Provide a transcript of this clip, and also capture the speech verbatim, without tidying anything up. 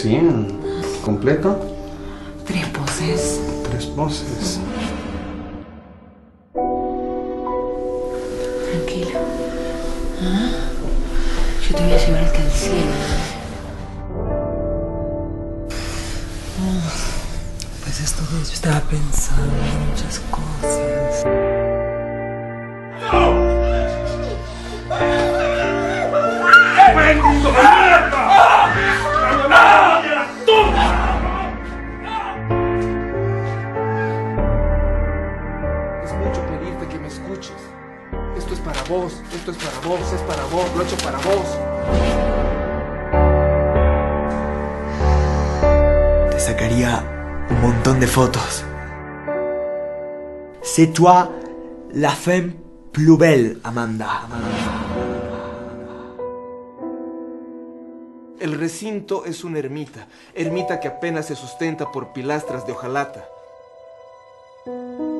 Sí, completo. Tres poses. Tres poses. Tranquilo. ¿Ah? Yo te voy a llevar hasta el cielo. Pues esto de yo estaba pensando en muchas cosas. ¡Bendigo de mierda! Es mucho pedirte que me escuches. Esto es para vos, esto es para vos, es para vos, lo he hecho para vos. Te sacaría un montón de fotos. C'est toi la femme plus belle, Amanda. El recinto es una ermita, ermita que apenas se sustenta por pilastras de hojalata.